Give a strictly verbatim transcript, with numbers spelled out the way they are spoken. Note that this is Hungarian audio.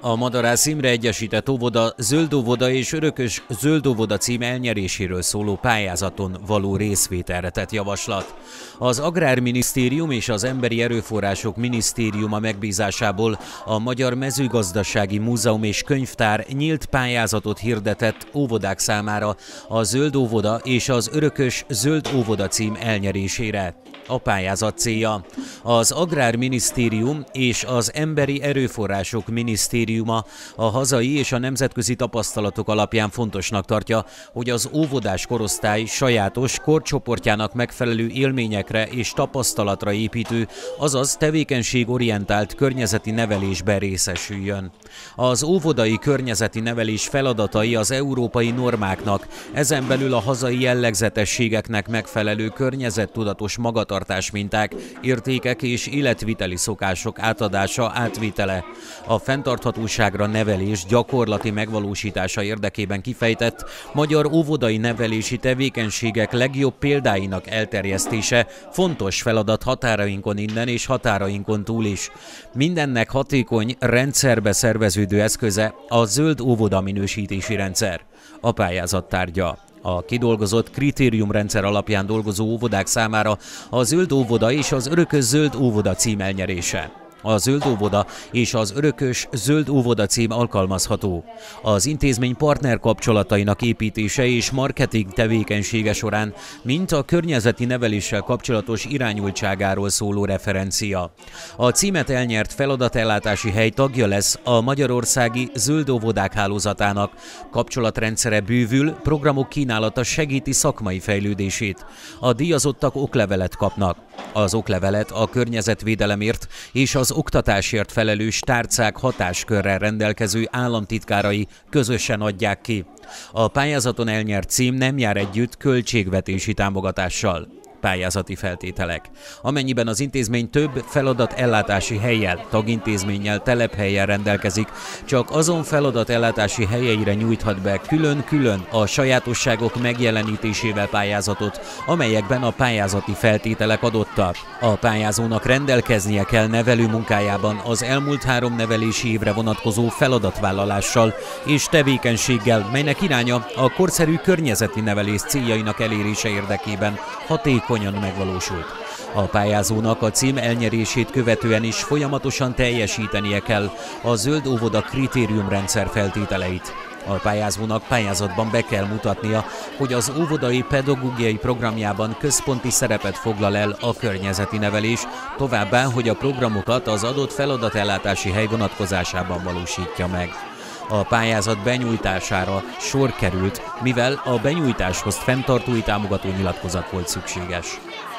A Madarász Imre Egyesített Óvoda Zöld Óvoda és Örökös Zöld Óvoda cím elnyeréséről szóló pályázaton való részvételre tett javaslat. Az Agrárminisztérium és az Emberi Erőforrások Minisztériuma megbízásából a Magyar Mezőgazdasági Múzeum és Könyvtár nyílt pályázatot hirdetett óvodák számára a Zöld Óvoda és az Örökös Zöld Óvoda cím elnyerésére. A pályázat célja: az Agrárminisztérium és az Emberi Erőforrások Minisztériuma a hazai és a nemzetközi tapasztalatok alapján fontosnak tartja, hogy az óvodás korosztály sajátos korcsoportjának megfelelő élményekre és tapasztalatra építő, azaz tevékenységorientált környezeti nevelésben részesüljön. Az óvodai környezeti nevelés feladatai az európai normáknak, ezen belül a hazai jellegzetességeknek megfelelő környezettudatos magatartás minták, értékek és életviteli szokások átadása, átvitele. A fenntarthatóságra nevelés gyakorlati megvalósítása érdekében kifejtett magyar óvodai nevelési tevékenységek legjobb példáinak elterjesztése fontos feladat határainkon innen és határainkon túl is. Mindennek hatékony, rendszerbe szerveződő eszköze a Zöld Óvoda minősítési rendszer. A pályázat tárgya: a kidolgozott kritériumrendszer alapján dolgozó óvodák számára a Zöld Óvoda és az Örökös Zöld Óvoda cím elnyerése. A Zöld Óvoda és az Örökös Zöld Óvoda cím alkalmazható az intézmény partner kapcsolatainak építése és marketing tevékenysége során, mint a környezeti neveléssel kapcsolatos irányultságáról szóló referencia. A címet elnyert feladatellátási hely tagja lesz a Magyarországi Zöld Óvodák hálózatának. Kapcsolatrendszere bővül, programok kínálata segíti szakmai fejlődését. A díjazottak oklevelet kapnak. Az oklevelet a környezetvédelemért és az oktatásért felelős tárcák hatáskörrel rendelkező államtitkárai közösen adják ki. A pályázaton elnyert cím nem jár együtt költségvetési támogatással. Pályázati feltételek: amennyiben az intézmény több feladatellátási hellyel, tagintézménnyel, telephellyel rendelkezik, csak azon feladatellátási helyeire nyújthat be külön-külön a sajátosságok megjelenítésével pályázatot, amelyekben a pályázati feltételek adottak. A pályázónak rendelkeznie kell nevelő munkájában az elmúlt három nevelési évre vonatkozó feladatvállalással és tevékenységgel, melynek iránya a korszerű környezeti nevelés céljainak elérése érdekében hatékony megvalósult. A pályázónak a cím elnyerését követően is folyamatosan teljesítenie kell a Zöld Óvoda kritériumrendszer feltételeit. A pályázónak pályázatban be kell mutatnia, hogy az óvodai pedagógiai programjában központi szerepet foglal el a környezeti nevelés, továbbá, hogy a programokat az adott feladatellátási hely vonatkozásában valósítja meg. A pályázat benyújtására sor került, mivel a benyújtáshoz fenntartói támogató nyilatkozat volt szükséges.